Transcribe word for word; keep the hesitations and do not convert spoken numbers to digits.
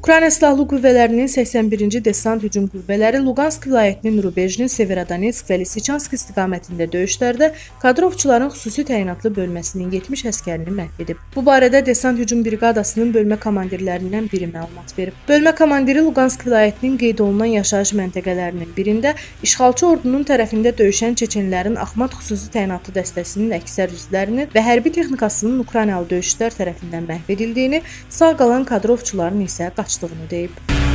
Ukrayna Silahlı Qüvvələrinin səksən birinci Desant Hücum Qüvvələri Luqansk vilayətinin Rubejnin, Severodonetsk və Lisichansk istiqamətində döyüşlərdə kadrovçuların xüsusi təyinatlı bölməsinin yetmiş əsgərini məhv edib. Bu barədə Desant Hücum Briqadasının bölmə komandirlərindən biri məlumat verib. Bölmə komandiri Luqansk vilayətinin qeyd olunan yaşayış məntəqələrinin birində işğalçı ordunun tərəfində döyüşən çeçenlərin Axmat xüsusi təyinatlı dəstəsinin əksər üzvlərinin və hərbi texnikasının Ukraynalı döyüşçülər tərəfindən məhv edildiyini, sağ qalan kadrovçuların isə qaçdığını deyib.